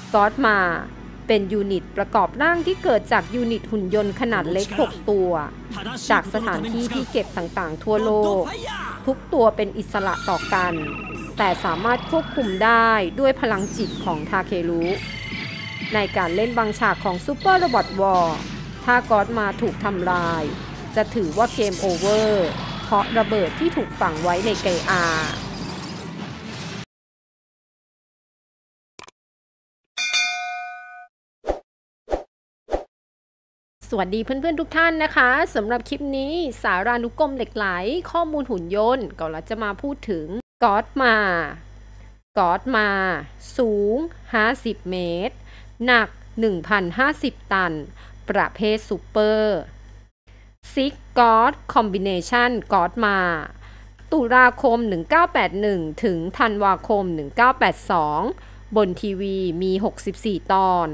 ก็อดมาเป็นยูนิตประกอบร่างที่เกิดจากยูนิตหุ่นยนต์ขนาดเล็ก6ตัวจากสถานที่ที่เก็บต่างๆทั่วโลกทุกตัวเป็นอิสระต่อกันแต่สามารถควบคุมได้ด้วยพลังจิตของทาเครุในการเล่นบางฉากของซูเปอร์โรบอทวอร์ถ้าก็อดมาถูกทำลายจะถือว่าเกมโอเวอร์เพราะระเบิดที่ถูกฝังไว้ในไกอาสวัสดีเพื่อนๆทุกท่านนะคะสำหรับคลิปนี้สารานุกรมเหล็กไหลข้อมูลหุ่นยนต์ก็เราจะมาพูดถึงก็อดมาสูง50เมตรหนัก 1,050 ตันประเภทซูเปอร์ซิกก็อดคอมบิเนชันก็อดมาตุลาคม1981ถึงธันวาคม1982บนทีวีมี64ตอน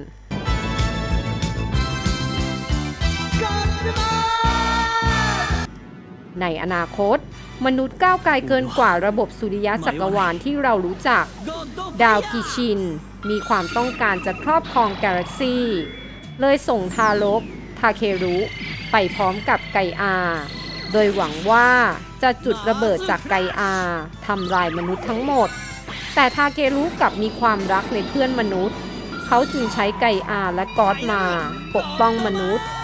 ในอนาคตมนุษย์ก้าวไกลเกินกว่าระบบสุริยะจักรวาลที่เรารู้จักดาวกิชินมีความต้องการจะครอบครองกาแล็กซี่เลยส่งทารกทาเครุไปพร้อมกับไกอาโดยหวังว่าจะจุดระเบิดจากไกอาทำลายมนุษย์ทั้งหมดแต่ทาเครุกลับมีความรักในเพื่อนมนุษย์เขาจึงใช้ไกอาและก็อดมาปกป้องมนุษย์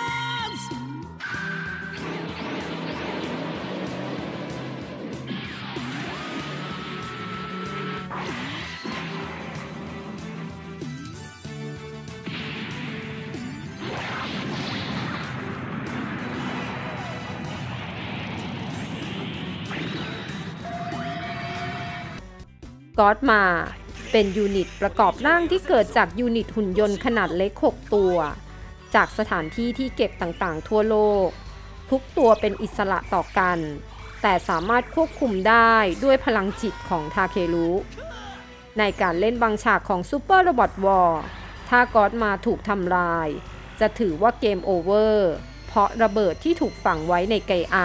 ก็อดมาเป็นยูนิตประกอบร่างที่เกิดจากยูนิตหุ่นยนต์ขนาดเล็ก6ตัวจากสถานที่ที่เก็บต่างๆทั่วโลกทุกตัวเป็นอิสระต่อกันแต่สามารถควบคุมได้ด้วยพลังจิตของทาเครุในการเล่นบางฉากของซูเปอร์โรบอทวอร์ถ้าก็อดมาถูกทำลายจะถือว่าเกมโอเวอร์เพราะระเบิดที่ถูกฝังไว้ในไกอา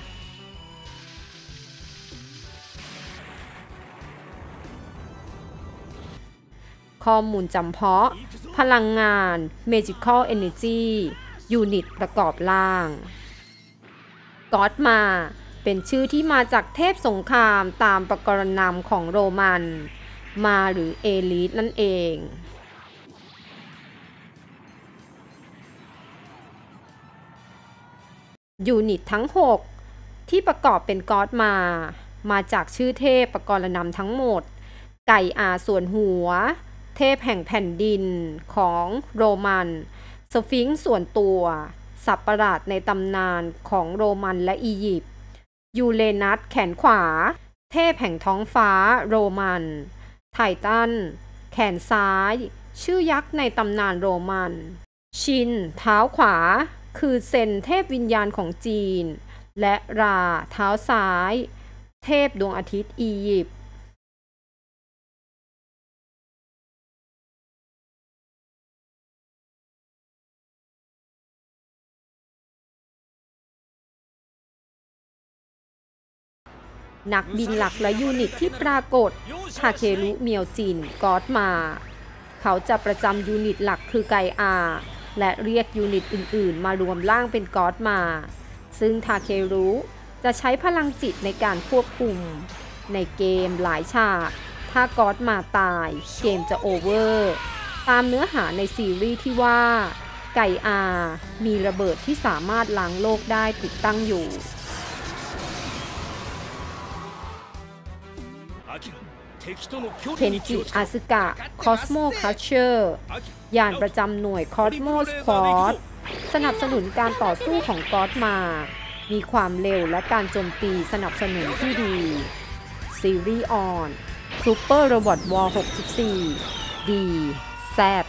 ข้อมูลจำเพาะพลังงาน Magical Energy ยูนิตประกอบร่างก็อดมาเป็นชื่อที่มาจากเทพสงครามตามประกรณนของโรมันมาหรือเอลิสนั่นเองยูนิตทั้ง6ที่ประกอบเป็นก็อดมาจากชื่อเทพประกรณนทั้งหมดไกอาส่วนหัวเทพแห่งแผ่นดินของโรมันสฟิงค์ส่วนตัวสัตว์ประหลาดในตำนานของโรมันและอียิปต์ยูเรนัสแขนขวาเทพแห่งท้องฟ้าโรมันไททันแขนซ้ายชื่อยักษ์ในตำนานโรมันชินเท้าขวาคือเซนเทพวิญญาณของจีนและราเท้าซ้ายเทพดวงอาทิตย์อียิปต์นักบินหลักและยูนิตที่ปรากฏทาเครุเมียวจินก็อดมาเขาจะประจำยูนิตหลักคือไกอาและเรียกยูนิตอื่นๆมารวมร่างเป็นก็อดมาซึ่งทาเครุจะใช้พลังจิตในการควบคุมในเกมหลายฉากถ้าก็อดมาตายเกมจะโอเวอร์ตามเนื้อหาในซีรีส์ที่ว่าไกอามีระเบิดที่สามารถล้างโลกได้ติดตั้งอยู่เคนจิอาซึกะคอสโมคัชเชอร์ยานประจำหน่วยคอสโมสควอดสนับสนุนการต่อสู้ของก็อดมามีความเร็วและการโจมตีสนับสนุนที่ดีซีรีส์ออนซูเปอร์โรบอทวอร์64ดีแซด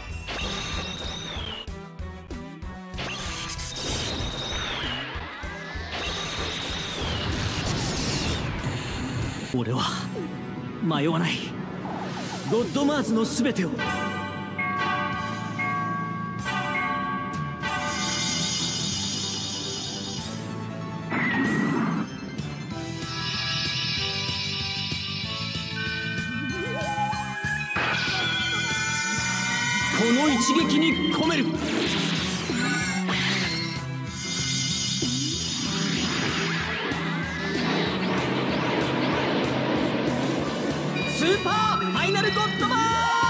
俺は迷わないゴッドマーズのすべてをこの一撃に込める。スーパーファイナルゴッドマン